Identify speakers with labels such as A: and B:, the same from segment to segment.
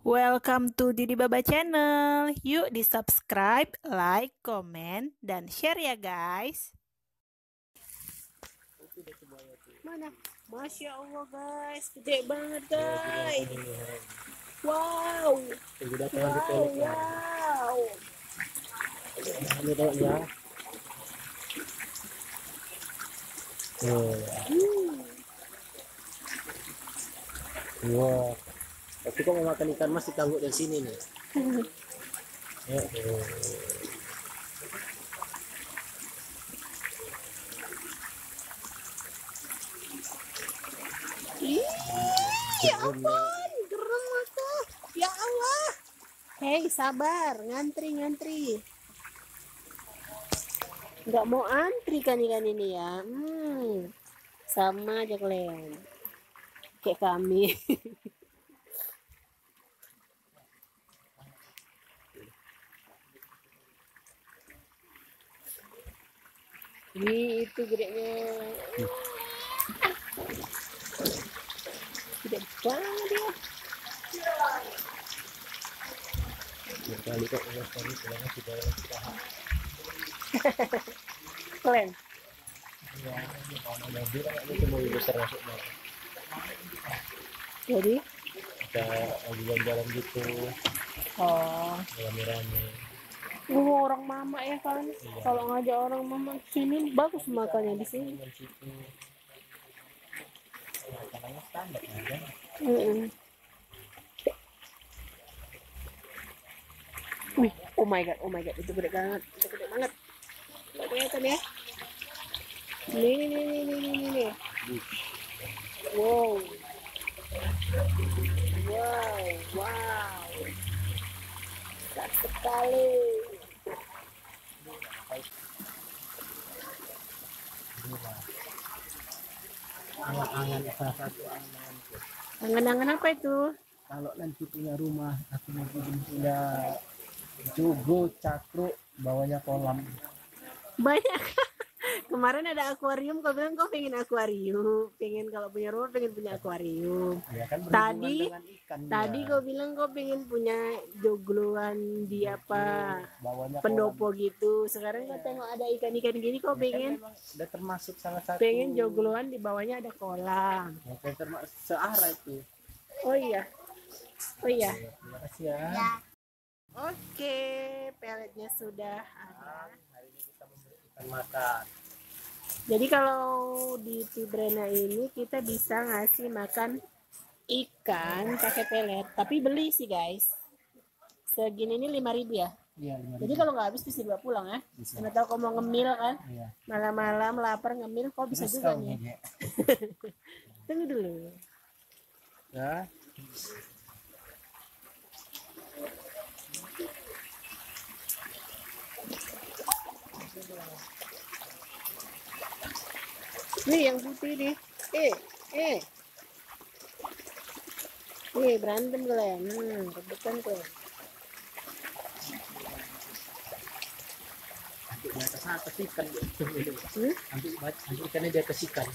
A: Welcome to Didi Baba Channel. Yuk di subscribe, like, komen, dan share ya guys. Mana? Masya Allah guys, gede banget guys. Wow. Wow.
B: Ini ya. Wow. Tapi kok mau makan ikan mas ditangguh dari sini nih.
A: Ya ampun, gerem aku. Ya Allah. Hei, sabar, ngantri. Nggak mau antri kan ikan ini ya. Sama aja kalian. Kayak kami. Ini itu gedenya. Gede banget ya.
B: Kali kok sekali pulangnya sudah istirahat.
A: Keren.
B: Ya, kalau mobil kan ini cuma besar masuk banget.
A: Jadi
B: Kita lagi jalan-jalan gitu, rame-rame.
A: orang mama ya kan.
B: Iya.
A: Kalau ngajak orang mama sini bagus makannya di sini.
B: Makanannya standar aja.
A: Wih, oh my god, itu gede banget, Nggak kelihatan ya. Nih. Wow. Besar sekali.
B: Angan-angan salah satu angan.
A: Angan-angan apa itu?
B: Kalau nanti punya rumah, aku nanti punya jogo, cakruk, bawahnya kolam.
A: Banyak. Kemarin ada akuarium, kau bilang kau pengen akuarium, kalau punya rumah pengen punya akuarium.
B: Ya kan
A: Tadi
B: ikan
A: kau bilang kau pengen punya jogloan di apa
B: bawahnya
A: pendopo gitu. Sekarang kau tengok ada ikan-ikan gini, kau pengen
B: kan udah termasuk salah satu.
A: pengen jogloan di bawahnya ada kolam.
B: Ya, termasuk searah itu.
A: Oh iya.
B: Terima kasih ya.
A: Oke, peletnya sudah ada.
B: Hari ini kita memberi ikan makan.
A: Jadi kalau di Tibrena ini kita bisa ngasih makan ikan pakai pelet, tapi beli sih guys. Segini ini 5.000 ya.
B: Iya, 5.000.
A: Jadi kalau nggak habis bisa dibawa pulang ya.
B: Bisa.
A: Karena tahu kau mau ngemil kan,
B: Iya.
A: malam-malam lapar ngemil, kau bisa
B: Terus
A: juga
B: kau
A: nih.
B: nih,
A: Tunggu dulu.
B: ya.
A: Nih yang putih nih. Nih berantem kalian. Rebutan tuh.
B: Nanti di atas ikan. Nanti ikannya di atas ikan.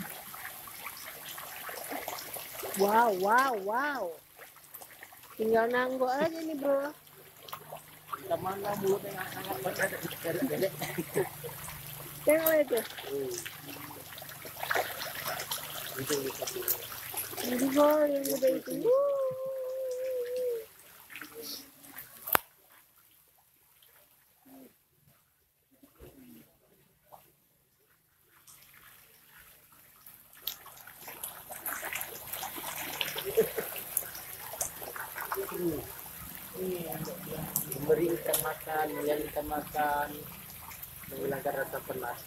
A: Wow. Tinggal nanggok aja nih bro.
B: Kita mana mulutnya nggak sangat banget ada dedek.
A: Tengok itu.
B: Itu.
A: Ini gol yang gede itu.
B: Memberi ikan makan, melihat ikan makan, menghilangkan rasa penat.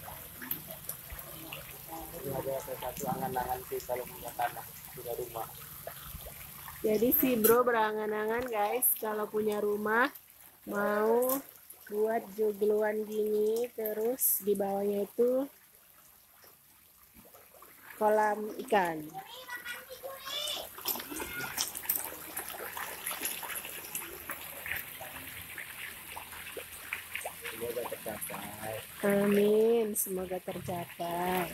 B: Ini ada satu angan-angan sih kalau punya tanah, punya rumah.
A: Jadi si bro berangan-angan guys, kalau punya rumah mau buat jogloan gini, terus di bawahnya itu kolam ikan.
B: Semoga tercapai.
A: Amin, semoga tercapai.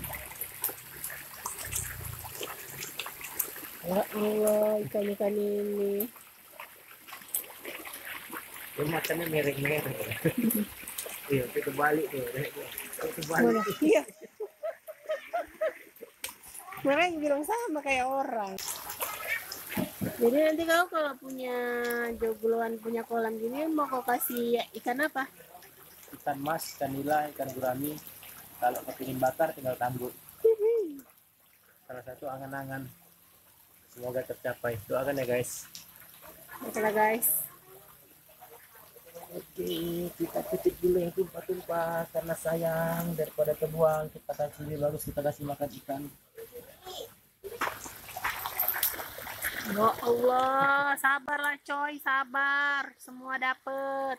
A: Ya Allah, ikan-ikan ini
B: Dia makannya mereng-mereng. Iya, itu balik tuh. Itu balik.
A: Mana? Iya. Makanya bilang sama kayak orang. Jadi nanti kau kalau punya jogloan, punya kolam gini, mau kau kasih ikan apa?
B: Ikan mas, ikan nila, ikan gurami. Kalau kepingin bakar tinggal tambuk. Salah satu angan-angan. Semoga tercapai. Doakan ya guys.
A: Oke lah guys.
B: Oke, kita tutup dulu yang tumpah-tumpah karena sayang daripada terbuang. Kita kasih bagus, kita kasih makan ikan.
A: Ya Allah, sabarlah coy, sabar. Semua dapet.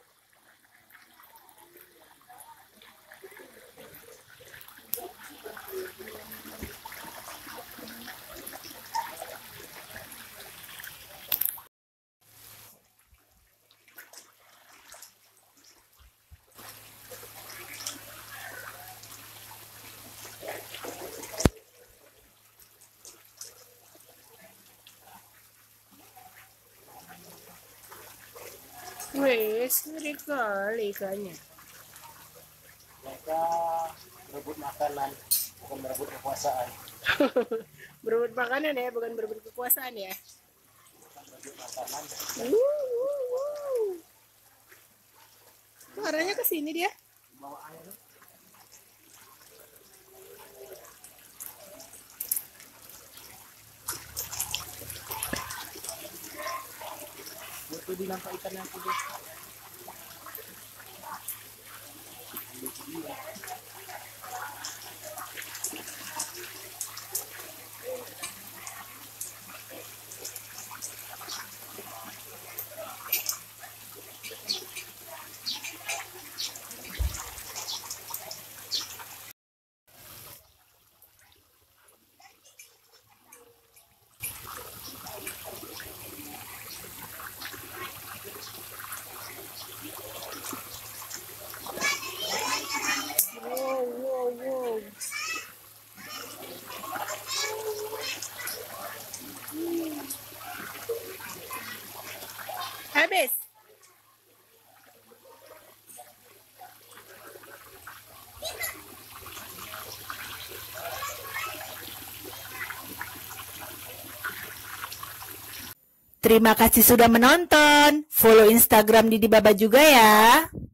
A: Wih, sering kali ikannya.
B: Mereka berebut makanan, bukan berebut kekuasaan.
A: Berebut makanan ya, bukan berebut kekuasaan ya.
B: Berebut makanan.
A: Arahnya ke sini dia.
B: Bawa air. Foto di nampak ikan yang putih.
A: Wow. Habis.
C: Terima kasih sudah menonton. Follow Instagram Didi Baba juga ya.